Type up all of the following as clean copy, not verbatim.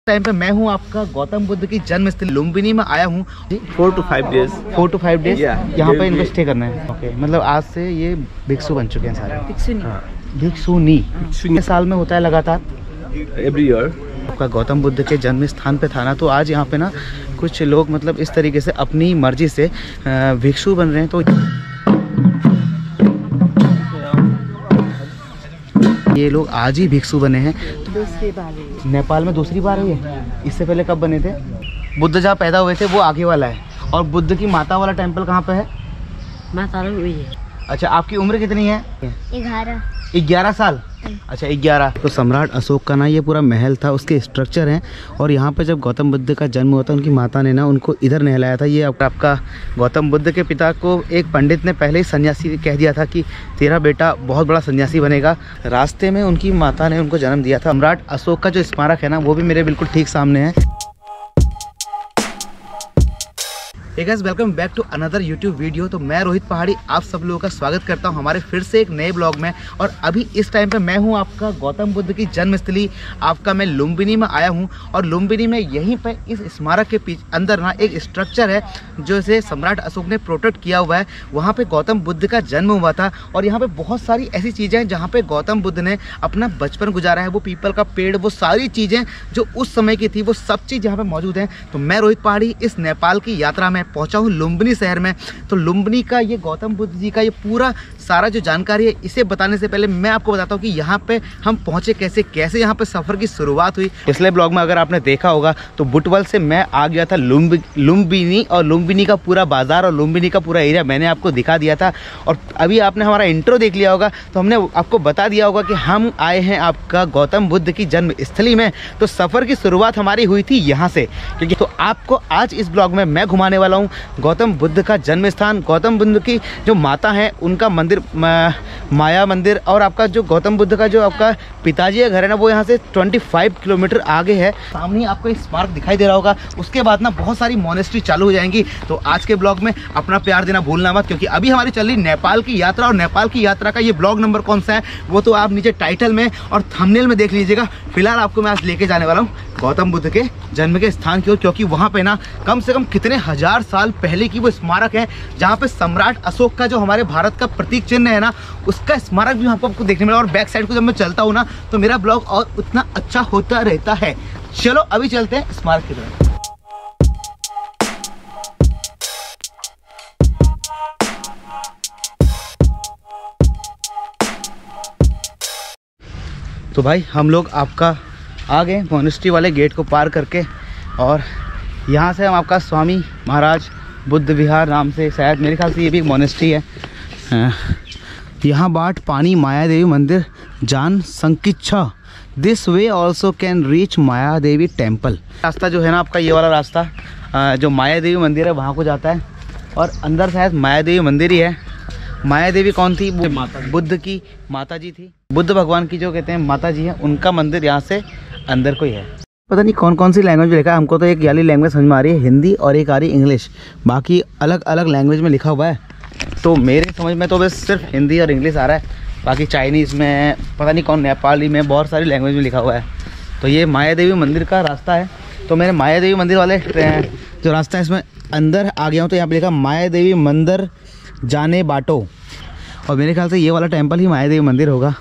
Time पे मैं हूँ आपका गौतम बुद्ध की जन्म स्थली लुम्बिनी में आया हूँ। 4 to 5 days। 4 to 5 डेज यहाँ पे इनको स्टे करना है। ओके, मतलब आज से ये भिक्षु बन चुके हैं सारे। भिक्षुनी साल में होता है लगातार एवरी ईयर। आपका गौतम बुद्ध के जन्म स्थान पे था ना, तो आज यहाँ पे ना कुछ लोग मतलब इस तरीके से अपनी मर्जी से भिक्षु बन रहे हैं। तो ये लोग आज ही भिक्षु बने हैं। दूसरी बार है। नेपाल में दूसरी बार है ये। इससे पहले कब बने थे? बुद्ध जहाँ पैदा हुए थे वो आगे वाला है, और बुद्ध की माता वाला टेम्पल कहाँ पे है? माता हुई है। अच्छा, आपकी उम्र कितनी है? 11 साल। अच्छा, 11। तो सम्राट अशोक का ना ये पूरा महल था, उसके स्ट्रक्चर हैं। और यहाँ पे जब गौतम बुद्ध का जन्म हुआ था, उनकी माता ने ना उनको इधर नहलाया था। ये आपका गौतम बुद्ध के पिता को एक पंडित ने पहले ही सन्यासी कह दिया था कि तेरा बेटा बहुत बड़ा सन्यासी बनेगा। रास्ते में उनकी माता ने उनको जन्म दिया था। सम्राट अशोक का जो स्मारक है ना, वो भी मेरे बिल्कुल ठीक सामने है। Hey guys, welcome back to another YouTube video. तो मैं रोहित पहाड़ी आप सब लोगों का स्वागत करता हूं हमारे फिर से एक नए ब्लॉग में। और अभी इस टाइम पे मैं हूं आपका गौतम बुद्ध की जन्म स्थली आपका मैं लुम्बिनी में आया हूं। और लुम्बिनी में यहीं पे इस स्मारक के पीछे अंदर ना एक स्ट्रक्चर है जो इसे सम्राट अशोक ने प्रोटेक्ट किया हुआ है। वहाँ पे गौतम बुद्ध का जन्म हुआ था। और यहाँ पे बहुत सारी ऐसी चीज़ें हैं जहाँ पे गौतम बुद्ध ने अपना बचपन गुजारा है। वो पीपल का पेड़, वो सारी चीज़ें जो उस समय की थी, वो सब चीज़ यहाँ पे मौजूद हैं। तो मैं रोहित पहाड़ी इस नेपाल की यात्रा में पहुंचा हूँ लुम्बिनी शहर में। तो लुम्बिनी का ये गौतम बुद्ध जी का ये पूरा सारा जो जानकारी है, इसे बताने से पहले मैं आपको बताता हूँ कि यहाँ पे हम पहुंचे कैसे यहाँ पे सफर की शुरुआत हुई। पिछले ब्लॉग में अगर आपने देखा होगा तो बुटवल से मैं आ गया था लुम्बिनी, और लुम्बिनी का पूरा बाजार और लुम्बिनी का पूरा एरिया मैंने आपको दिखा दिया था। और अभी आपने हमारा इंट्रो देख लिया होगा, तो हमने आपको बता दिया होगा कि हम आए हैं आपका गौतम बुद्ध की जन्म स्थली में। तो सफर की शुरुआत हमारी हुई थी यहाँ से, क्योंकि तो आपको आज इस ब्लॉग में मैं घुमाने वाला हूँ गौतम बुद्ध का जन्म स्थान, गौतम बुद्ध की जो माता है उनका मंदिर, माया मंदिर। और आपका जो गौतम बुद्ध का जो आपका पिताजी का घर है ना, वो यहाँ से 25 किलोमीटर आगे है। सामने आपको एक स्मारक दिखाई दे रहा होगा। उसके बाद ना बहुत सारी मोनेस्ट्री चालू हो जाएंगी। तो आज के ब्लॉग में अपना प्यार देना भूलना मत, क्योंकि अभी हमारी चल रही नेपाल की यात्रा। और नेपाल की यात्रा का ये ब्लॉग नंबर कौन सा है वो तो आप नीचे टाइटल में और थंबनेल में देख लीजिएगा। फिलहाल आपको मैं आज लेके जाने वाला हूँ गौतम बुद्ध के जन्म के स्थान की ओर, क्योंकि वहाँ पे ना कम से कम कितने हजार साल पहले की वो स्मारक है, जहाँ पे सम्राट अशोक का जो हमारे भारत का प्रतीक चिन्ह है ना, उसका स्मारक भी आपको देखने मिला। और बैक साइड को जब मैं चलता हूँ ना, तो मेरा ब्लॉग और उतना अच्छा होता रहता है। चलो अभी चलते हैं स्मारक की तरफ। तो भाई हम लोग आपका आ गए मोनेस्ट्री वाले गेट को पार करके, और यहाँ से हम आपका स्वामी महाराज बुद्ध विहार नाम से, शायद मेरे ख्याल से ये भी एक मोनेस्ट्री है। यहाँ बाट पानी माया देवी मंदिर जान Sankisa, this way also can reach Maya Devi temple. रास्ता जो है ना आपका, ये वाला रास्ता जो माया देवी मंदिर है वहाँ को जाता है। और अंदर शायद माया देवी मंदिर ही है। माया देवी कौन थी? वो बुद्ध की माता जी थी। बुद्ध भगवान की जो कहते हैं माता जी है, उनका मंदिर यहाँ से अंदर को ही है। पता नहीं कौन कौन सी लैंग्वेज में लिखा है। हमको तो एक वाली लैंग्वेज समझ में आ रही है हिंदी, और एक आ रही इंग्लिश। बाकी अलग अलग लैंग्वेज में लिखा हुआ है। तो मेरे समझ में तो बस सिर्फ हिंदी और इंग्लिश आ रहा है। बाकी चाइनीज़ में, पता नहीं कौन, नेपाली में, बहुत सारी लैंग्वेज में लिखा हुआ है। तो ये माया देवी मंदिर का रास्ता है। तो मेरे माया देवी मंदिर वाले जो रास्ता है इसमें अंदर आ गया हूँ। तो यहाँ पे लिखा माया देवी मंदिर जाने बाटो, और मेरे ख्याल से ये वाला टेम्पल ही माया देवी मंदिर होगा।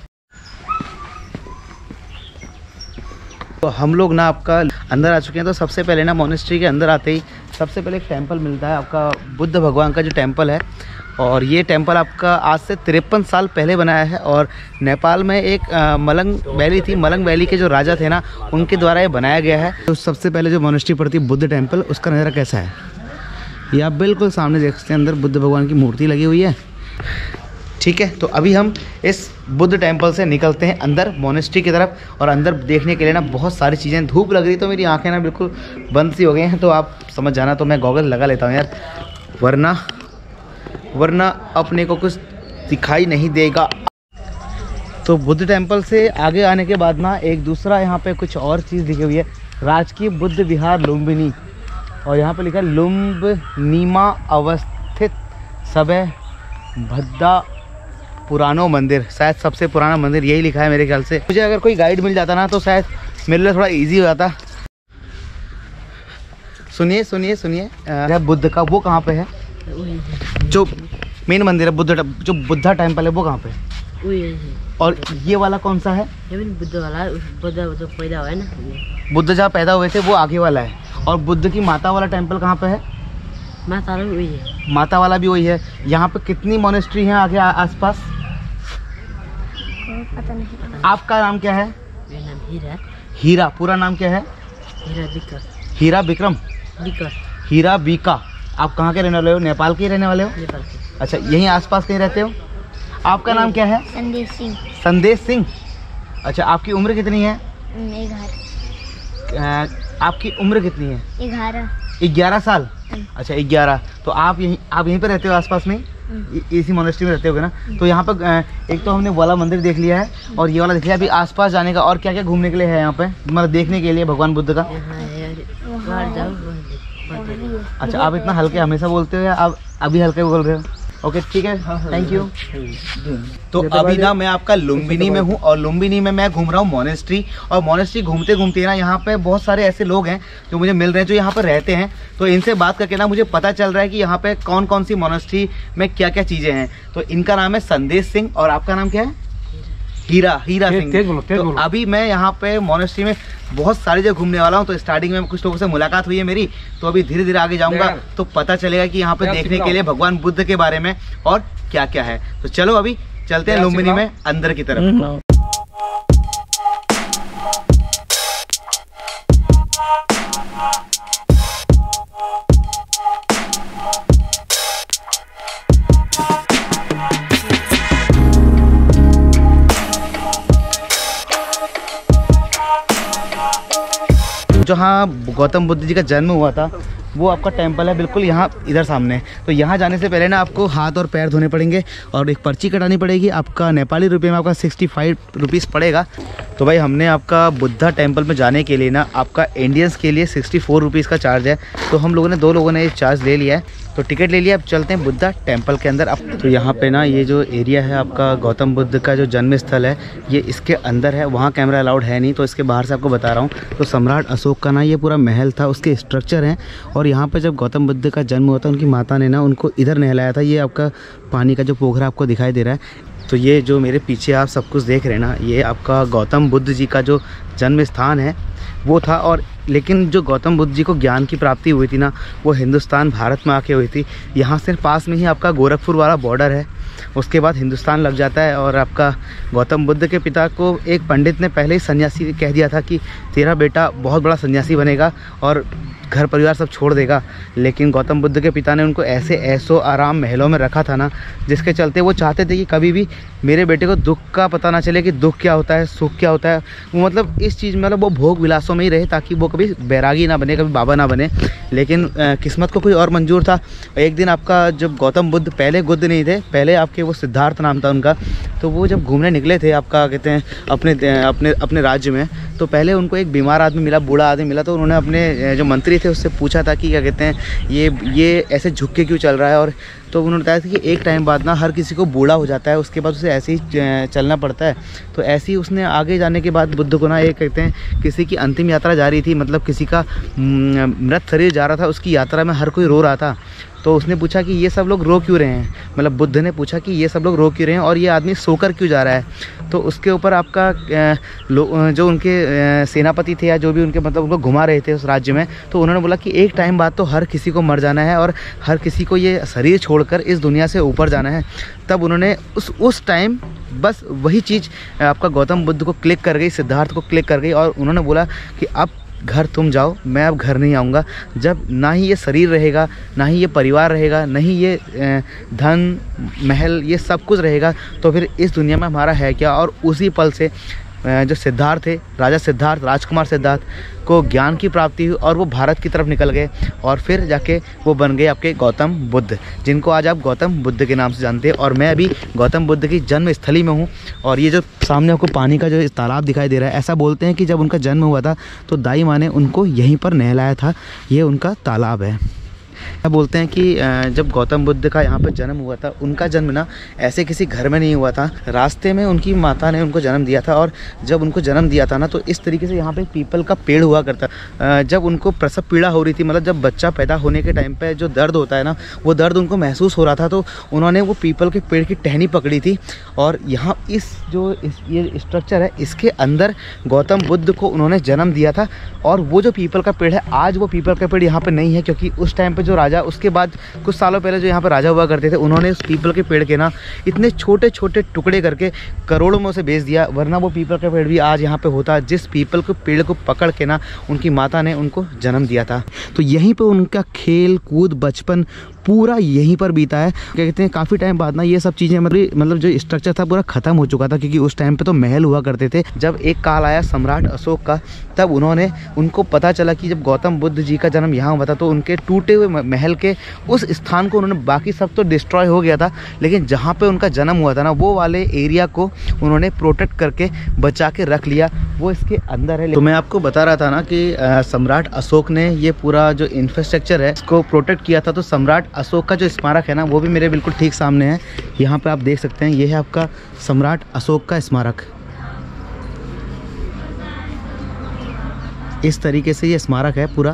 तो हम लोग ना आपका अंदर आ चुके हैं। तो सबसे पहले ना मोनेस्ट्री के अंदर आते ही सबसे पहले एक टेम्पल मिलता है आपका बुद्ध भगवान का जो टेम्पल है। और ये टेम्पल आपका आज से 53 साल पहले बनाया है। और नेपाल में एक मलंग वैली थी, मलंग वैली के जो राजा थे ना, उनके द्वारा ये बनाया गया है। तो सबसे पहले जो मोनेस्ट्री पड़ती है बुद्ध टेम्पल, उसका नज़ारा कैसा है ये आप बिल्कुल सामने देख सकते हैं। अंदर बुद्ध भगवान की मूर्ति लगी हुई है। ठीक है, तो अभी हम इस बुद्ध टेम्पल से निकलते हैं अंदर मोनेस्ट्री की तरफ। और अंदर देखने के लिए ना बहुत सारी चीज़ें, धूप लग रही तो मेरी आंखें ना बिल्कुल बंद सी हो गई हैं। तो आप समझ जाना, तो मैं गॉगल लगा लेता हूँ यार, वरना अपने को कुछ दिखाई नहीं देगा। तो बुद्ध टेम्पल से आगे आने के बाद ना एक दूसरा यहाँ पे कुछ और चीज़ दिखी हुई है, राजकीय बुद्ध विहार लुम्बिनी। और यहाँ पे लिखा है लुम्बिनीमा अवस्थित सबे भद्दा पुरानो मंदिर, शायद सबसे पुराना मंदिर यही लिखा है मेरे ख्याल से। मुझे अगर कोई गाइड मिल जाता ना तो शायद मेरे लिए थोड़ा इजी हो जाता। सुनिए सुनिए सुनिए, बुद्ध का वो कहाँ पे है? वही है। जो मेन मंदिर है बुद्ध, जो बुद्धा टेम्पल है वो कहाँ पे है? वही है। और ये वाला कौन सा है? ये भी बुद्ध वाला, बुद्ध जो पैदा हुआ है ना ये। बुद्ध जहाँ पैदा हुए थे वो आगे वाला है। और बुद्ध की माता वाला टेम्पल कहाँ पे है? माता वाला वही है। माता वाला भी वही है। यहाँ पे कितनी मोनेस्ट्री हैं आगे आसपास? पता नहीं। आपका नाम क्या है? मेरा नाम हीरा। हीरा, पूरा नाम क्या है? हीरा बिकर। हीरा विक्रम? बिकर। हीरा बीका। आप कहाँ के रहने वाले हो? नेपाल के ही रहने वाले हो? नेपाल के। अच्छा, यहीं आसपास कहीं रहते हो? आपका नाम क्या है? संदेश सिंह। संदेश सिंह। अच्छा, आपकी उम्र कितनी है? 11। आपकी उम्र कितनी है? 11। 11 साल। अच्छा 11। तो आप यहीं पे रहते हो आसपास में? इसी मोनेस्ट्री में रहते होगे ना? तो यहाँ पर एक तो हमने वाला मंदिर देख लिया है और ये वाला देख लिया। अभी आसपास जाने का और क्या क्या घूमने के लिए है यहाँ पे, मतलब देखने के लिए भगवान बुद्ध का? यहाँ है, बाहर जाओ, वहाँ देखो। अच्छा, आप इतना हल्के हमेशा बोलते हो या आप अभी हल्के बोल रहे हो? ओके ठीक है, थैंक यू। तो अभी ना मैं आपका लुम्बिनी में हूँ और लुम्बिनी में मैं घूम रहा हूँ मोनेस्ट्री। और मोनेस्ट्री घूमते घूमते ना यहाँ पे बहुत सारे ऐसे लोग हैं जो मुझे मिल रहे हैं, जो यहाँ पर रहते हैं। तो इनसे बात करके ना मुझे पता चल रहा है कि यहाँ पे कौन कौन सी मोनेस्ट्री में क्या क्या चीज़ें हैं। तो इनका नाम है संदेश सिंह और आपका नाम क्या है? हीरा सिंह। तो अभी मैं यहाँ पे मोनेस्ट्री में बहुत सारी जगह घूमने वाला हूँ। तो स्टार्टिंग में कुछ लोगों से मुलाकात हुई है मेरी, तो अभी धीरे धीरे आगे जाऊंगा तो पता चलेगा कि यहाँ पे देखने के लिए भगवान बुद्ध के बारे में और क्या क्या है। तो चलो अभी चलते हैं लुम्बिनी में अंदर की तरफ। जहाँ गौतम बुद्ध जी का जन्म हुआ था वो आपका टेम्पल है बिल्कुल यहाँ इधर सामने। तो यहाँ जाने से पहले ना आपको हाथ और पैर धोने पड़ेंगे और एक पर्ची कटानी पड़ेगी। आपका नेपाली रुपये में आपका 65 रुपीज़ पड़ेगा। तो भाई हमने आपका बुद्धा टेम्पल में जाने के लिए ना आपका इंडियंस के लिए 64 रुपीज़ का चार्ज है। तो हम लोगों ने 2 लोगों ने ये चार्ज ले लिया है। तो टिकट ले लिया, अब चलते हैं बुद्धा टेम्पल के अंदर। अब तो यहाँ पे ना ये जो एरिया है आपका गौतम बुद्ध का जो जन्म स्थल है ये इसके अंदर है। वहाँ कैमरा अलाउड है नहीं, तो इसके बाहर से आपको बता रहा हूँ। तो सम्राट अशोक का ना ये पूरा महल था, उसके स्ट्रक्चर हैं। और यहाँ पे जब गौतम बुद्ध का जन्म हुआ था उनकी माता ने ना उनको इधर नहलाया था। ये आपका पानी का जो पोखरा आपको दिखाई दे रहा है। तो ये जो मेरे पीछे आप सब कुछ देख रहे हैं ना, ये आपका गौतम बुद्ध जी का जो जन्म स्थान है वो था। और लेकिन जो गौतम बुद्ध जी को ज्ञान की प्राप्ति हुई थी ना वो हिंदुस्तान भारत में आके हुई थी। यहाँ से पास में ही आपका गोरखपुर वाला बॉर्डर है, उसके बाद हिंदुस्तान लग जाता है। और आपका गौतम बुद्ध के पिता को एक पंडित ने पहले ही सन्यासी कह दिया था कि तेरा बेटा बहुत बड़ा सन्यासी बनेगा और घर परिवार सब छोड़ देगा। लेकिन गौतम बुद्ध के पिता ने उनको ऐसे ऐसो आराम महलों में रखा था ना, जिसके चलते वो चाहते थे कि कभी भी मेरे बेटे को दुख का पता ना चले कि दुख क्या होता है, सुख क्या होता है। वो मतलब इस चीज़ में मतलब वो भोग विलासों में ही रहे ताकि वो कभी बैरागी ना बने, कभी बाबा ना बने। लेकिन किस्मत को कोई और मंजूर था। एक दिन आपका जब गौतम बुद्ध, पहले बुद्ध नहीं थे, पहले आपके वो सिद्धार्थ नाम था उनका, तो वो जब घूमने निकले थे आपका कहते हैं अपने राज्य में, तो पहले उनको एक बीमार आदमी मिला, बूढ़ा आदमी मिला। तो उन्होंने अपने जो मंत्री थे उससे पूछा था कि क्या कहते हैं ये ऐसे झुक के क्यों चल रहा है। और तो उन्होंने बताया था कि एक टाइम बाद ना हर किसी को बूढ़ा हो जाता है, उसके बाद उसे ऐसे ही चलना पड़ता है। तो ऐसे ही उसने आगे जाने के बाद बुद्ध को ना एक कहते हैं किसी की अंतिम यात्रा जा रही थी, मतलब किसी का मृत शरीर जा रहा था, उसकी यात्रा में हर कोई रो रहा था। तो उसने पूछा कि ये सब लोग रो क्यों रहे हैं, मतलब बुद्ध ने पूछा कि ये सब लोग रो क्यों रहे हैं और ये आदमी सोकर क्यों जा रहा है। तो उसके ऊपर आपका जो उनके सेनापति थे या जो भी उनके मतलब उनको घुमा रहे थे उस राज्य में, तो उन्होंने बोला कि एक टाइम बाद तो हर किसी को मर जाना है और हर किसी को ये शरीर छोड़कर इस दुनिया से ऊपर जाना है। तब उन्होंने उस टाइम बस वही चीज़ आपका गौतम बुद्ध को क्लिक कर गई, सिद्धार्थ को क्लिक कर गई। और उन्होंने बोला कि अब घर तुम जाओ, मैं अब घर नहीं आऊँगा। जब ना ही ये शरीर रहेगा, ना ही ये परिवार रहेगा, ना ही ये धन महल ये सब कुछ रहेगा, तो फिर इस दुनिया में हमारा है क्या। और उसी पल से जो सिद्धार्थ थे, राजा सिद्धार्थ, राजकुमार सिद्धार्थ को ज्ञान की प्राप्ति हुई और वो भारत की तरफ निकल गए और फिर जाके वो बन गए आपके गौतम बुद्ध, जिनको आज आप गौतम बुद्ध के नाम से जानते हैं। और मैं अभी गौतम बुद्ध की जन्म स्थली में हूँ। और ये जो सामने आपको पानी का जो तालाब दिखाई दे रहा है, ऐसा बोलते हैं कि जब उनका जन्म हुआ था तो दाई माँ ने उनको यहीं पर नहलाया था। ये उनका तालाब है। बोलते हैं कि जब गौतम बुद्ध का यहाँ पे जन्म हुआ था, उनका जन्म ना ऐसे किसी घर में नहीं हुआ था, रास्ते में उनकी माता ने उनको जन्म दिया था। और जब उनको जन्म दिया था ना, तो इस तरीके से यहाँ पे पीपल का पेड़ हुआ करता। जब उनको प्रसव पीड़ा हो रही थी, मतलब जब बच्चा पैदा होने के टाइम पे जो दर्द होता है ना, वो दर्द उनको महसूस हो रहा था, तो उन्होंने वो पीपल के पेड़ की टहनी पकड़ी थी। और यहाँ ये स्ट्रक्चर है, इसके अंदर गौतम बुद्ध को उन्होंने जन्म दिया था। और वो जो पीपल का पेड़ है, आज वो पीपल का पेड़ यहाँ पे नहीं है, क्योंकि उस टाइम पे जो राजा, उसके बाद कुछ सालों पहले जो यहाँ पे राजा हुआ करते थे, उन्होंने उस पीपल के पेड़ के ना इतने छोटे छोटे टुकड़े करके करोड़ों में उसे बेच दिया। वरना वो पीपल का पेड़ भी आज यहाँ पे होता, जिस पीपल के पेड़ को पकड़ के ना उनकी माता ने उनको जन्म दिया था। तो यहीं पे उनका खेल कूद बचपन पूरा यहीं पर बीता है। क्या कहते हैं, काफ़ी टाइम बाद ना ये सब चीज़ें मतलब जो स्ट्रक्चर था पूरा ख़त्म हो चुका था, क्योंकि उस टाइम पे तो महल हुआ करते थे। जब एक काल आया सम्राट अशोक का, तब उनको पता चला कि जब गौतम बुद्ध जी का जन्म यहाँ हुआ था, तो उनके टूटे हुए महल के उस स्थान को उन्होंने, बाकी सब तो डिस्ट्रॉय हो गया था, लेकिन जहाँ पे उनका जन्म हुआ था ना, वो वाले एरिया को उन्होंने प्रोटेक्ट करके बचा के रख लिया। वो इसके अंदर है। तो मैं आपको बता रहा था ना कि सम्राट अशोक ने ये पूरा जो इंफ्रास्ट्रक्चर है इसको प्रोटेक्ट किया था। तो सम्राट अशोक का जो स्मारक है ना, वो भी मेरे बिल्कुल ठीक सामने है। यहाँ पे आप देख सकते हैं, ये है आपका सम्राट अशोक का स्मारक। इस तरीके से ये स्मारक है पूरा।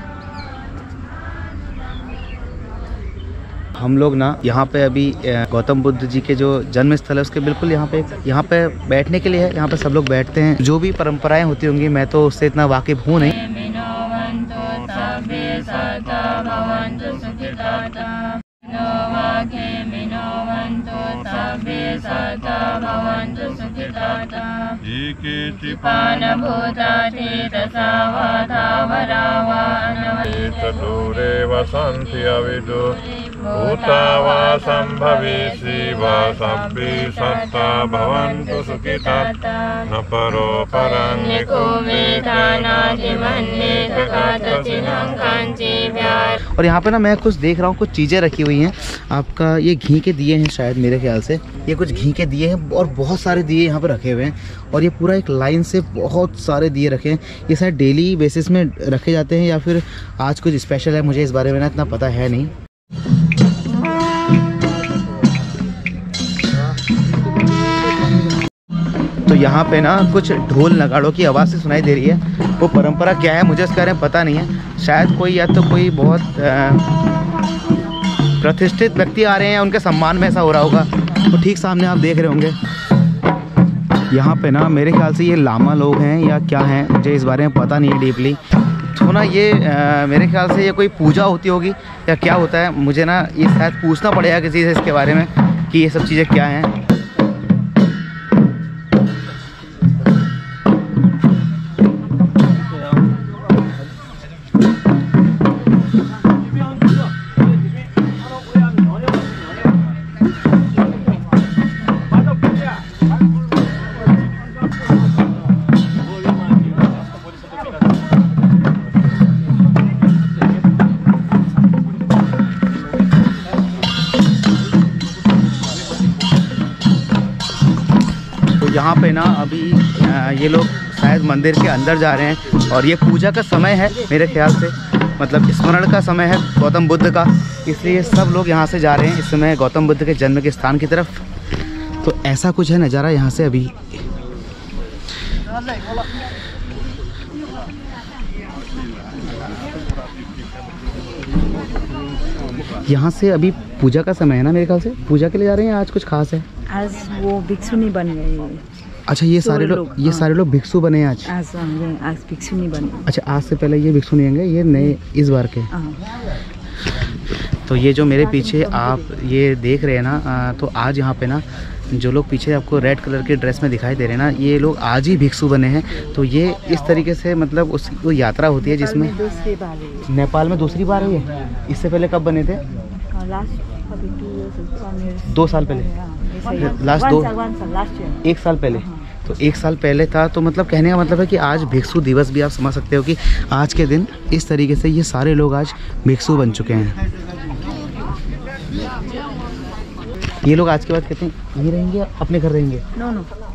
हम लोग ना यहाँ पे अभी गौतम बुद्ध जी के जो जन्म स्थल है उसके बिल्कुल यहाँ पे बैठने के लिए है। यहाँ पे सब लोग बैठते हैं। जो भी परंपराएं होती होंगी, मैं तो उससे इतना वाकिफ हूँ नहीं। और यहाँ पे ना मैं कुछ देख रहा हूँ, कुछ चीज़ें रखी हुई हैं। आपका ये घी के दिए हैं शायद, मेरे ख्याल से ये कुछ घी के दिए हैं, और बहुत सारे दिए यहाँ पे रखे हुए हैं। और ये पूरा एक लाइन से बहुत सारे दिए रखे हैं। ये शायद डेली बेसिस में रखे जाते हैं, या फिर आज कुछ स्पेशल है, मुझे इस बारे में ना इतना पता है नहीं। तो यहाँ पे ना कुछ ढोल नगाड़ों की आवाज़ से सुनाई दे रही है। वो परंपरा क्या है मुझे इसके बारे में पता नहीं है। शायद कोई, या तो कोई बहुत प्रतिष्ठित व्यक्ति आ रहे हैं, उनके सम्मान में ऐसा हो रहा होगा। तो ठीक सामने आप देख रहे होंगे, यहाँ पे ना मेरे ख्याल से ये लामा लोग हैं या क्या हैं, मुझे इस बारे में पता नहीं है डीपली। तो ना ये मेरे ख्याल से ये कोई पूजा होती होगी या क्या होता है, मुझे ना ये शायद पूछना पड़ेगा किसी से इसके बारे में कि ये सब चीज़ें क्या हैं। यहाँ पे ना अभी ये लोग शायद मंदिर के अंदर जा रहे हैं, और ये पूजा का समय है मेरे ख्याल से, मतलब स्मरण का समय है गौतम बुद्ध का, इसलिए सब लोग यहाँ से जा रहे हैं इस समय गौतम बुद्ध के जन्म के स्थान की तरफ। तो ऐसा कुछ है नज़ारा यहाँ से। अभी यहाँ से अभी पूजा का समय है ना, मेरे ख्याल से पूजा के लिए जा रहे हैं। आज कुछ खास है? आज वो भिक्षु नहीं बन गए। अच्छा, ये सारे लोग भिक्षु बने आज भिक्षु नहीं बने। अच्छा, आज से पहले ये भिक्षु नहीं होंगे, ये नए इस बार के। तो ये जो मेरे पीछे आप ये देख रहे हैं ना, तो आज यहाँ पे ना जो लोग पीछे आपको रेड कलर के ड्रेस में दिखाई दे रहे हैं ना, ये लोग आज ही भिक्षु बने हैं। तो ये इस तरीके से मतलब उसकी कोई यात्रा होती है जिसमें नेपाल में दूसरी बार है ये। इससे पहले कब बने थे? 2 साल पहले, लास्ट 1 साल पहले। तो 1 साल पहले था। तो मतलब कहने का मतलब है कि आज भिक्षु दिवस भी आप समझ सकते हो कि आज के दिन इस तरीके से ये सारे लोग आज भिक्षु बन चुके हैं। ये लोग आज के बाद कहते हैं यहीं रहेंगे, अपने घर रहेंगे? नो,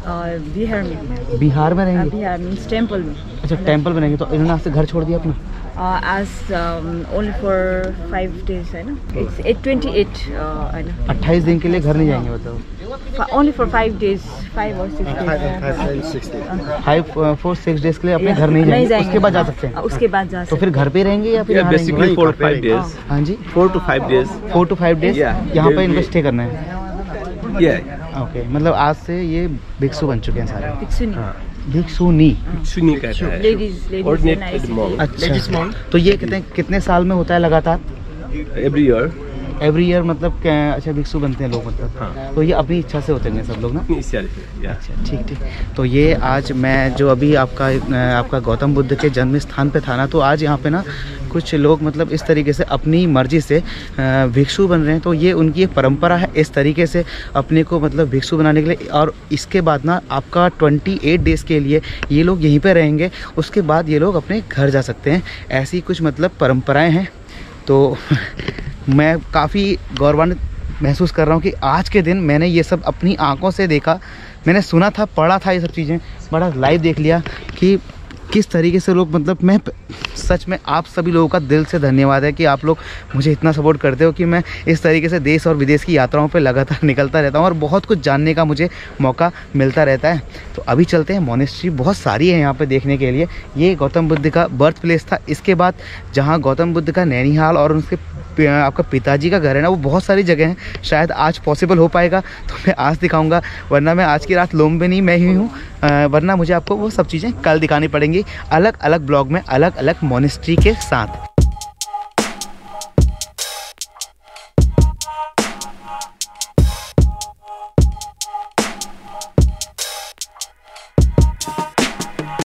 बिहार में। बिहार में रहेंगे? बिहार मीन्स टेम्पल में। अच्छा, टेम्पल में रहेंगे। तो इन्होंने आज से घर छोड़ दिया अपना? As only for 5 days, है ना? It's 828, है ना? 28 दिन के लिए घर नहीं जाएंगे मतलब? Only for 5 days, 5 or 6 days. 5 for 6 days के लिए अपने घर नहीं जाएंगे, उसके बाद जा सकते हैं? उसके बाद जा सकते तो फिर घर पे रहेंगे या फिर Yeah, यहाँ basically रहेंगे? 4 to 5 days. हाँ जी, 4 to 5 days. 4 to 5 days Yeah. यहाँ पे इनको स्टे करना है। Yeah. ओके, मतलब आज से ये भिक्षु बन चुके हैं सारे। भिक्षुनी। हाँ। भिक्षुनी। सुनी कहता है। Ladies Ordinary monk. अच्छा, तो ये कितने साल में होता है लगातार? Every year. एवरी ईयर मतलब अच्छा भिक्षु बनते हैं लोग मतलब? हाँ। तो ये अपनी इच्छा से होते हैं सब लोग ना? Yeah. अच्छा, ठीक ठीक। तो ये आज मैं जो अभी आपका गौतम बुद्ध के जन्म स्थान पे था ना, तो आज यहाँ पे ना कुछ लोग मतलब इस तरीके से अपनी मर्जी से भिक्षु बन रहे हैं। तो ये उनकी एक परंपरा है इस तरीके से अपने को मतलब भिक्षु बनाने के लिए। और इसके बाद ना आपका 28 डेज़ के लिए ये लोग यहीं पे रहेंगे, उसके बाद ये लोग अपने घर जा सकते हैं। ऐसी कुछ मतलब परंपराएं हैं। तो मैं काफ़ी गौरवान्वित महसूस कर रहा हूँ कि आज के दिन मैंने ये सब अपनी आंखों से देखा। मैंने सुना था, पढ़ा था ये सब चीज़ें, बड़ा लाइव देख लिया कि किस तरीके से लोग मतलब मैं सच में आप सभी लोगों का दिल से धन्यवाद है कि आप लोग मुझे इतना सपोर्ट करते हो कि मैं इस तरीके से देश और विदेश की यात्राओं पे लगातार निकलता रहता हूँ और बहुत कुछ जानने का मुझे मौका मिलता रहता है। तो अभी चलते हैं, मोनेस्ट्री बहुत सारी है यहाँ पे देखने के लिए। ये गौतम बुद्ध का बर्थ प्लेस था। इसके बाद जहाँ गौतम बुद्ध का नैनीहाल और उसके आपका पिताजी का घर है ना, वो बहुत सारी जगह हैं। शायद आज पॉसिबल हो पाएगा तो मैं आज दिखाऊंगा, वरना मैं आज की रात लुम्बिनी में ही हूँ, वरना मुझे आपको वो सब चीज़ें कल दिखानी पड़ेंगी अलग अलग ब्लॉग में, अलग अलग मोनेस्ट्री के साथ।